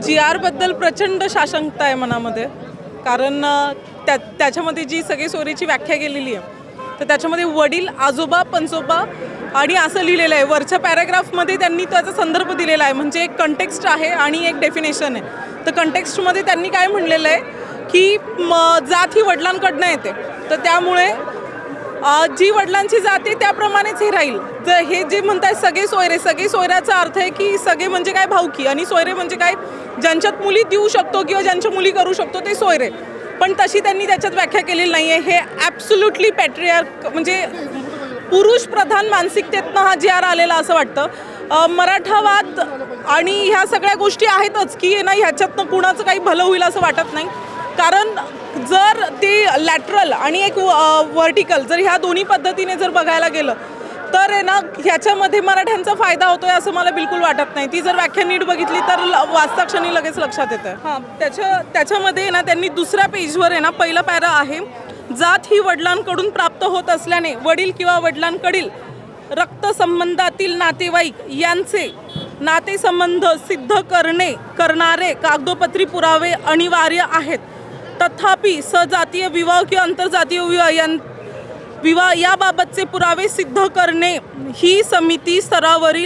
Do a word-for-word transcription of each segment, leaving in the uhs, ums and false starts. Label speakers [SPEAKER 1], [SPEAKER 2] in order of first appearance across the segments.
[SPEAKER 1] जी आरबद्दल प्रचंड साशंकता आहे मनामध्ये, कारण त्या त्याच्यामध्ये जी सगळी सोयरीची व्याख्या केलेली आहे तर त्याच्यामध्ये वडील, आजोबा, पणजोबा आणि असं लिहिलेलं आहे. वरच्या पॅराग्राफमध्ये त्यांनी त्याचा संदर्भ दिलेला आहे, म्हणजे एक कंटेक्स्ट आहे आणि एक डेफिनेशन आहे. तर कंटेक्स्टमध्ये त्यांनी काय म्हणलेलं आहे की जात ही वडिलांकडनं येते, तर त्यामुळे जी वडिलांची जाते त्याप्रमाणेच हे राहील. तर हे जे म्हणतात सगळे सोयरे, सगळे सोयऱ्याचा अर्थ आहे की सगळे म्हणजे काय भाऊकी, आणि सोयरे म्हणजे काय ज्यांच्यात मुली देऊ शकतो किंवा ज्यांच्या मुली करू शकतो ते सोयरे. पण तशी त्यांनी त्याच्यात व्याख्या केलेली नाही आहे. हे ॲब्सोल्युटली पॅट्रियार्क म्हणजे पुरुष प्रधान मानसिकतेतनं हा जी आर आलेला असं वाटतं. मराठावाद आणि ह्या सगळ्या गोष्टी आहेतच की ना, ह्याच्यातनं कुणाचं काही भलं होईल असं वाटत नाही. कारण जर ते लॅटरल आणि एक व्हर्टिकल जर ह्या दोन्ही पद्धतीने जर बघायला गेलं तर आहे ना, ह्याच्यामध्ये मराठ्यांचा फायदा होतोय असं मला बिलकुल वाटत नाही. ती जर व्याख्या नीट बघितली तर वाचता क्षणी लगेच लक्षात येतं. हां, त्याच्या त्याच्यामध्ये ना त्यांनी दुसऱ्या पेजवर आहे ना पहिला पॅरा आहे, जात ही वडिलांकडून प्राप्त होत असल्याने वडील किंवा वडिलांकडील रक्तसंबंधातील नातेवाईक यांचे नातेसंबंध सिद्ध करणे करणारे कागदोपत्री पुरावे अनिवार्य आहेत. तथापि सजातीय विवाह किंवा आंतरजातीय विवाह यां विवाह याबाबतचे पुरावे सिद्ध करणे ही समिती स्तरावरील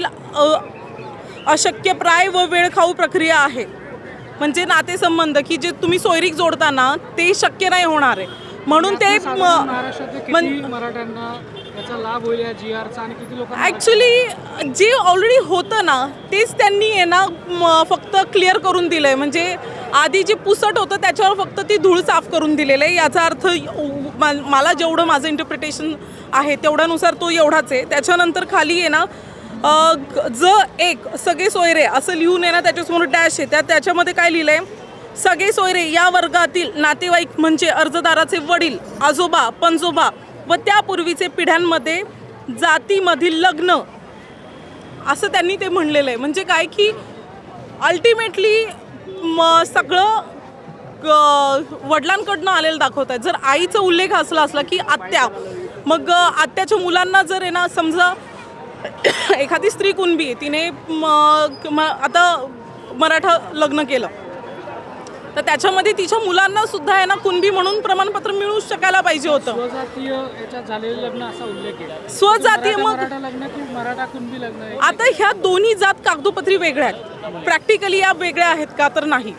[SPEAKER 1] अशक्यप्राय व वेळखाऊ प्रक्रिया आहे. म्हणजे नातेसंबंध की जे तुम्ही सोयरीक जोडताना ते शक्य नाही होणार आहे, म्हणून ते
[SPEAKER 2] मराठ्यांना त्याचा लाभ होईल या जी आरचा आणि किती लोकांना
[SPEAKER 1] ॲक्च्युली जे ऑलरेडी होतं ना तेच त्यांनी आहे ना फक्त क्लिअर करून दिलं आहे. म्हणजे आधी जे पुसट होतं त्याच्यावर फक्त ती धूळ साफ करून दिलेलं आहे. याचा अर्थ मला जेवढं माझं इंटरप्रिटेशन आहे तेवढ्यानुसार तो एवढाच आहे. त्याच्यानंतर खाली आहे ना ज एक सगळे सोयरे असं लिहून आहे ना, त्याच्यासमोर डॅश आहे. त्या त्याच्यामध्ये काय लिहिलं आहे, सगळे सोयरे या वर्गातील नातेवाईक म्हणजे अर्जदाराचे वडील, आजोबा, पणजोबा व त्यापूर्वीचे पिढ्यांमध्ये जातीमधील लग्न असं त्यांनी ते म्हणलेलं आहे. म्हणजे काय की अल्टिमेटली म सगळं वडिलांकडनं आलेलं दाखवत आहेत. जर आईचा उल्लेख असला असला की आत्या, मग आत्याच्या मुलांना जर आहे ना समजा एखादी स्त्री कुणबी आहे, तिने म आता मराठा लग्न केलं तर त्याच्यामध्ये तिच्या मुलांना सुद्धा आहे ना कुणबी म्हणून प्रमाणपत्र मिळू शकायला पाहिजे होतं.
[SPEAKER 2] स्वजातीय याच्यात झालेलं लग्न असा उल्लेख केला.
[SPEAKER 1] स्वजातीय मग
[SPEAKER 2] मराठा लग्न की मराठा कुणबी लग्न.
[SPEAKER 1] आता ह्या दोन्ही जात कागदोपत्री वेगळ्या आहेत, प्रॅक्टिकली या वेगळ्या आहेत का तर नाही.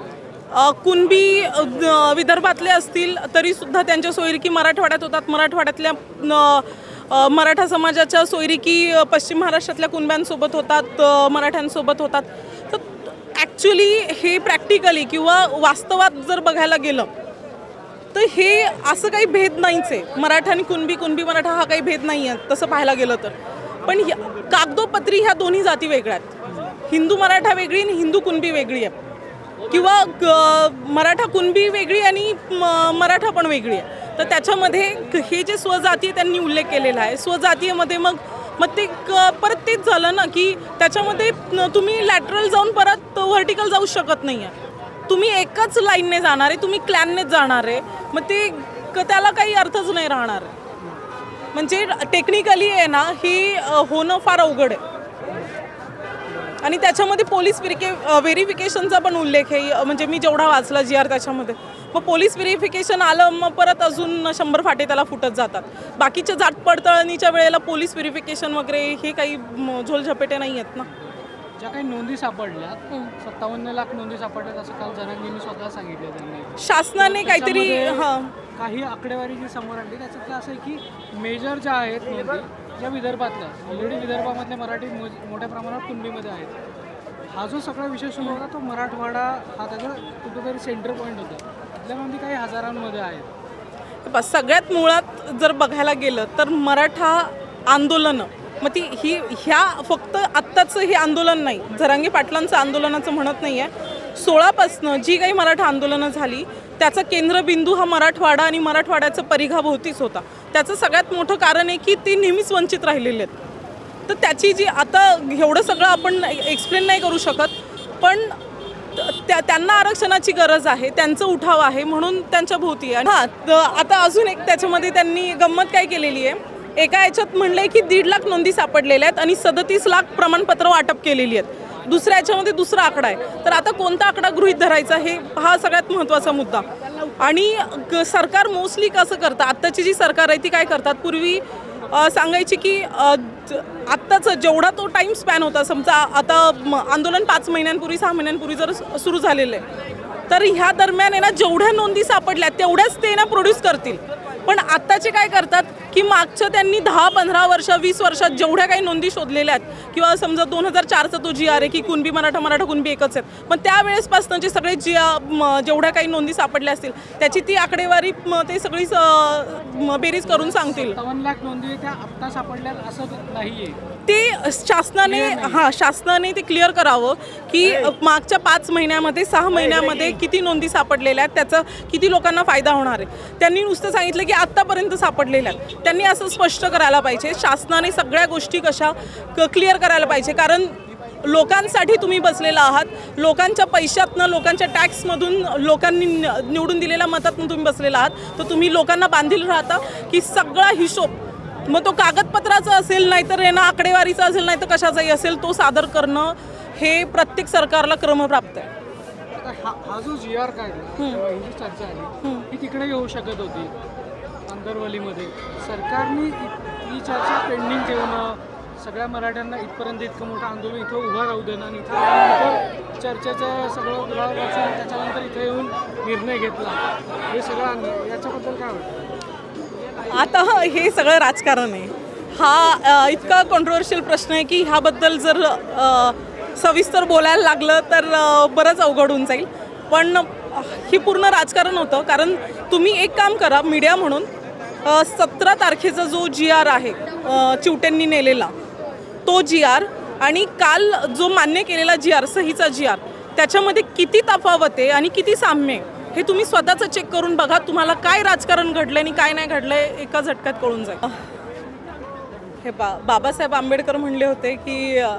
[SPEAKER 1] कुणबी विदर्भातले असतील तरी सुद्धा त्यांच्या सोयरिकी मराठवाड्यात होतात. मराठवाड्यातल्या मराठा समाजाच्या सोयरिकी पश्चिम महाराष्ट्रातल्या कुणब्यांसोबत होतात, मराठ्यांसोबत होतात. तर ॲक्च्युली हे प्रॅक्टिकली किंवा वास्तवात जर बघायला गेलं तर हे असं काही भेद नाहीच आहे. मराठा आणि कुणबी, कुणबी मराठा हा काही भेद नाही आहे तसं पाहायला गेलं तर. पण कागदोपत्री ह्या दोन्ही जाती वेगळ्या आहेत. हिंदू मराठा वेगळी आणि हिंदू कुणबी वेगळी आहे, किंवा मराठा कुणबी वेगळी आणि मराठा पण वेगळी आहे. तर त्याच्यामध्ये हे जे स्वजातीय त्यांनी उल्लेख केलेला आहे, स्वजातीयमध्ये मग मग ते परत तेच झालं ना की त्याच्यामध्ये तुम्ही लॅटरल जाऊन परत व्हर्टिकल जाऊ शकत नाही आहे. तुम्ही एकच लाईनने जाणार आहे, तुम्ही क्लॅननेच जाणार आहे, मग ते त्याला काही अर्थच नाही राहणार आहे. म्हणजे टेक्निकली आहे ना हे होणं फार अवघड आहे. आणि त्याच्यामध्ये पोलीस व्हेरिके व्हेरिफिकेशनचा पण उल्लेख आहे. म्हणजे मी जेवढा वाचला जी आर त्याच्यामध्ये, मग पोलीस व्हेरिफिकेशन आलं मग परत अजून शंभर फाटे त्याला फुटत जातात. बाकीच्या जात पडताळणीच्या वेळेला पोलीस व्हेरिफिकेशन वगैरे हे काही झोलझपेटे नाही आहेत ना.
[SPEAKER 2] ज्या काही नोंदी सापडल्या, सत्तावन्न लाख नोंदी सापडल्यात असं काल जरांगेंनी स्वतः सांगितलं. त्यांनी शासनाने
[SPEAKER 1] काहीतरी हां
[SPEAKER 2] काही आकडेवारी जी समोर आणली त्याच्यातलं असं आहे की मेजर ज्या आहेत नोंदी ज्या विदर्भातल्या, ऑलरेडी विदर्भामधले मराठी मोठ्या प्रमाणात कुणबीमध्ये आहेत. हा जो सगळा विषय सुरू होता तो मराठवाडा हा त्याचा कुठेतरी सेंटर पॉईंट होता. आपल्या नोंदी काही हजारांमध्ये आहेत.
[SPEAKER 1] बस सगळ्यात मुळात जर बघायला गेलं तर मराठा आंदोलनं, मग ती ही ह्या फक्त आत्ताचं हे आंदोलन नाही, जरांगे पाटलांचं आंदोलनाचं म्हणत नाही आहे. सोळापासनं जी काही मराठा आंदोलनं झाली त्याचा केंद्रबिंदू हा मराठवाडा आणि मराठवाड्याचं परिघाभोवतीच होता. त्याचं सगळ्यात मोठं कारण आहे की ते नेहमीच वंचित राहिलेले आहेत. तर त्याची जी आता एवढं सगळं आपण एक्सप्लेन नाही करू शकत, पण त्या त्यांना आरक्षणाची गरज आहे, त्यांचं उठाव आहे म्हणून त्यांच्या भोवती. हां, आता अजून एक त्याच्यामध्ये त्यांनी गंमत काय केलेली आहे, एका याच्यात म्हणलं आहे की दीड लाख नोंदी सापडलेल्या आहेत आणि सदतीस लाख प्रमाणपत्र वाटप केलेली आहेत. दुसऱ्या याच्यामध्ये दुसरा आकडा आहे. तर आता कोणता आकडा गृहीत धरायचा हे हा सगळ्यात महत्त्वाचा मुद्दा. आणि ग- सरकार मोस्टली कसं करतं, आत्ताची जी सरकार आहे ती काय करतात, पूर्वी अ, सांगायची की अ, ज- आत्ताचं जेवढा तो टाईम स्पॅन होता, समजा आता म- आंदोलन पाच महिन्यांपूर्वी सहा महिन्यांपूर्वी जर स- सुरू झालेलं आहे, तर ह्या दरम्यान आहे ना जेवढ्या नोंदी सापडल्या तेवढ्याच ते ना प्रोड्यूस करतील. पण आत्ताचे काय करतात की मागच्या त्यांनी दहा पंधरा वर्ष वीस वर्षात जेवढ्या काही नोंदी शोधलेल्या आहेत, किंवा समजा दोन हजार चारचा तो जी आर आहे की कुणबी मराठा मराठा कुणबी एकच आहेत, पण त्यावेळेसपासून जे सगळे जी म- जेवढ्या काही नोंदी सापडल्या असतील त्याची ती आकडेवारी म- ते सगळी स- म- बेरीज करून सांगतील.
[SPEAKER 2] सत्तावन्न लाख नोंदी त्या आत्ता सापडल्यात असं नाहीये.
[SPEAKER 1] ते शासनाने हां शासनाने ते क्लिअर करावं की मागच्या पाच महिन्यामध्ये सहा महिन्यामध्ये किती नोंदी सापडलेल्या आहेत, त्याचा किती लोकांना फायदा होणार आहे. त्यांनी नुसतं सांगितलं की आत्तापर्यंत सापडलेल्या आहेत. त्यांनी असं स्पष्ट करायला पाहिजे. शासनाने सगळ्या गोष्टी कशा क्लिअर करायला पाहिजे. कारण लोकांसाठी तुम्ही बसलेला आहात, लोकांच्या पैशातनं लोकांच्या टॅक्समधून लोकांनी निवडून दिलेल्या मतातून तुम्ही बसलेला आहात. तर तुम्ही लोकांना बांधील राहता की सगळा हिशोब, मग तो कागदपत्राचा असेल नाहीतर आहे ना आकडेवारीचा असेल नाही तर कशाचाही असेल, तो सादर करणं हे प्रत्येक सरकारला क्रमप्राप्त आहे.
[SPEAKER 2] आता हा हा जो जी आर काढला किंवा ही जी चर्चा आली ही तिकडे येऊ शकत होती आंतरवलीमध्ये. सरकारने इ- ही चर्चा पेंडिंग ठेवणं, सगळ्या मराठ्यांना इथपर्यंत इतकं मोठं आंदोलन इथं उभं राहू देणं आणि इथं इथं चर्चेचं सगळं गुराळ वाचून त्याच्यानंतर इथं येऊन निर्णय घेतला, हे सगळं आंदोलन याच्याबद्दल काय वाटतं?
[SPEAKER 1] आता हे सगळं राजकारण आहे. हा अ, इतका कॉन्ट्रोवर्शियल प्रश्न आहे की ह्याबद्दल जर अ, सविस्तर बोलायला लागलं तर अ, बरंच अवघड होऊन जाईल. पण हे पूर्ण राजकारण होतं. कारण तुम्ही एक काम करा मीडिया म्हणून, सतरा तारखेचा जो जी आर आहे अ, चिवटेंनी नेलेला तो जी आर आणि काल जो मान्य केलेला जी आर सहीचा जी आर, त्याच्यामध्ये किती तफावत आहे आणि किती साम्य आहे हे तुम्ही स्वतःचं चेक करून बघा. तुम्हाला काय राजकारण घडलं आणि काय नाही घडलं एका झटक्यात कळून जाईल. हे बा बाबासाहेब आंबेडकर म्हणले होते की अ,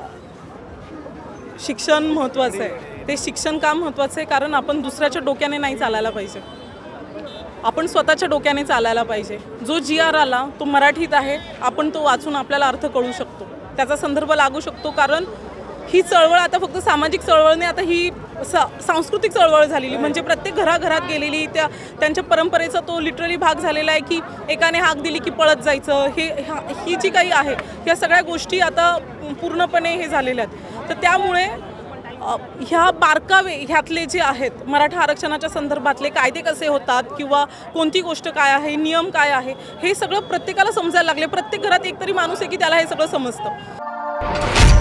[SPEAKER 1] शिक्षण महत्त्वाचं आहे. ते शिक्षण का महत्त्वाचं आहे, कारण आपण दुसऱ्याच्या डोक्याने नाही चालायला पाहिजे, आपण स्वतःच्या डोक्याने चालायला पाहिजे. जो जी आर आला तो मराठीत आहे, आपण तो वाचून आपल्याला अर्थ कळू शकतो, त्याचा संदर्भ लागू शकतो. कारण ही चळवळ आता फक्त सामाजिक चळवळ नाही, आता ही सा सांस्कृतिक चळवळ झालेली, म्हणजे प्रत्येक घराघरात गेलेली, त्या त्यांच्या परंपरेचा तो लिटरली भाग झालेला आहे की एकाने हाक दिली की पळत जायचं. हे ही जी काही आहे ह्या सगळ्या गोष्टी आता पूर्णपणे हे झालेल्या आहेत. तर त्यामुळे ह्या बारकावे ह्यातले जे आहेत मराठा आरक्षणाच्या संदर्भातले कायदे कसे होतात किंवा कोणती गोष्ट काय आहे, नियम काय आहे, हे सगळं प्रत्येकाला समजायला लागले. प्रत्येक घरात एकतरी माणूस आहे की त्याला हे सगळं समजतं.